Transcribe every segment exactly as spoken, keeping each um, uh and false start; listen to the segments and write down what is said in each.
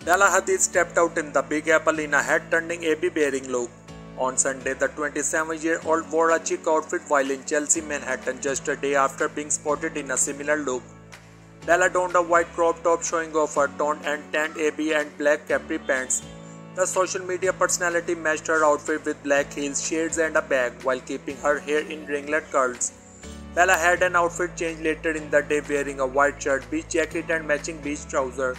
Bella Hadid stepped out in the Big Apple in a head-turning A B-bearing look. On Sunday, the twenty-seven-year-old wore a chic outfit while in Chelsea, Manhattan, just a day after being spotted in a similar look. Bella donned a white crop top showing off her toned and tanned A B and black capri pants. The social media personality matched her outfit with black heels, shades and a bag, while keeping her hair in ringlet curls. Bella had an outfit change later in the day, wearing a white shirt, beach jacket and matching beach trousers.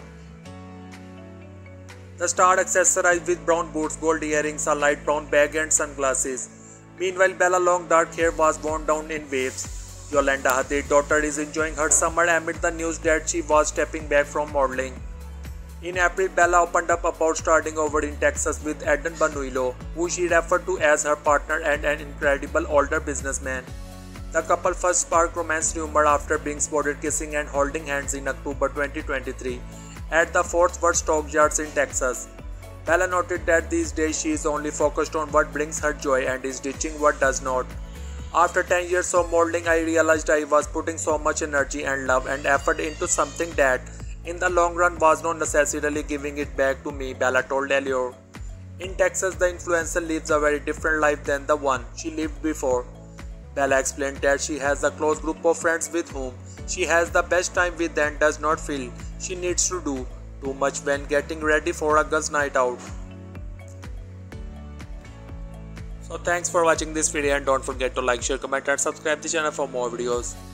The star accessorized with brown boots, gold earrings, a light brown bag and sunglasses. Meanwhile, Bella's long dark hair was worn down in waves. Yolanda Hadid's daughter is enjoying her summer amid the news that she was stepping back from modeling. In April, Bella opened up about starting over in Texas with Eden Banuilo, who she referred to as her partner and an incredible older businessman. The couple first sparked romance rumor after being spotted kissing and holding hands in October twenty twenty-three at the Fort Worth Stockyards in Texas. Bella noted that these days she is only focused on what brings her joy and is ditching what does not. After ten years of modeling, I realized I was putting so much energy and love and effort into something that, in the long run, was not necessarily giving it back to me, Bella told Allure. In Texas, the influencer lives a very different life than the one she lived before. Bella explained that she has a close group of friends with whom she has the best time with and does not feel she needs to do too much when getting ready for a girls' night out. So thanks for watching this video and don't forget to like, share, comment and subscribe the channel for more videos.